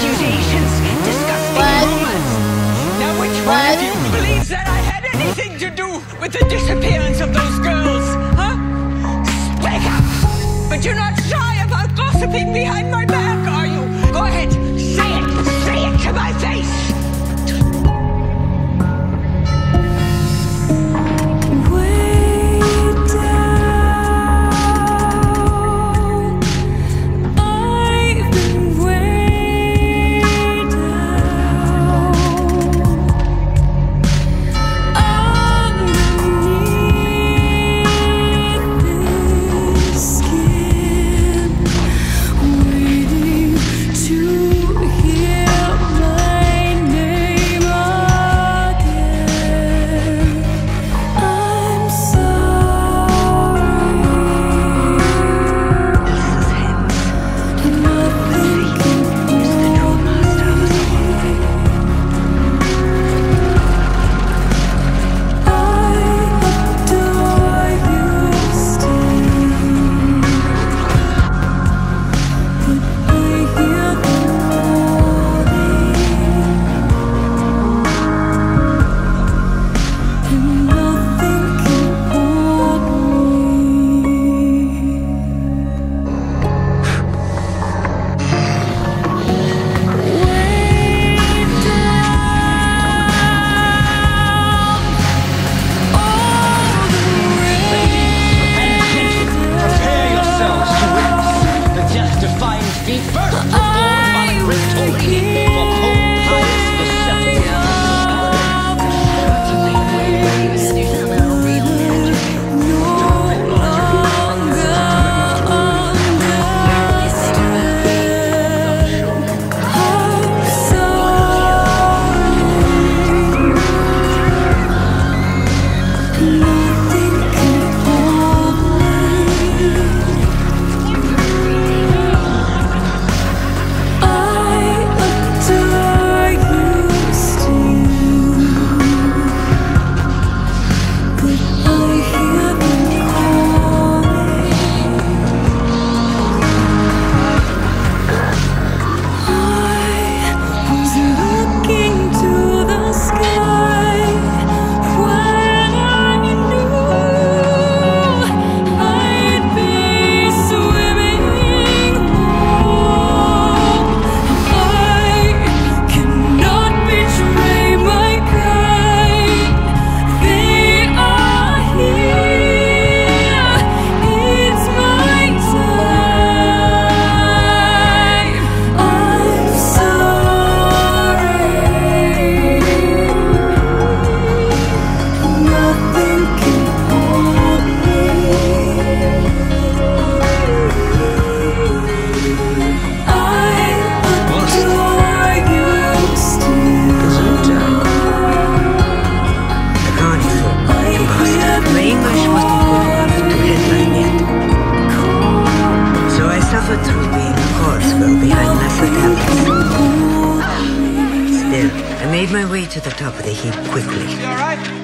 accusations, disgusting rumors. Now which one of you believes that I had anything to do with the disappearance of those girls? Huh? Speak up! But you're not shy about gossiping behind my back, are you? Go ahead, say it! Say it to my face! Made my way to the top of the heap quickly. You all right?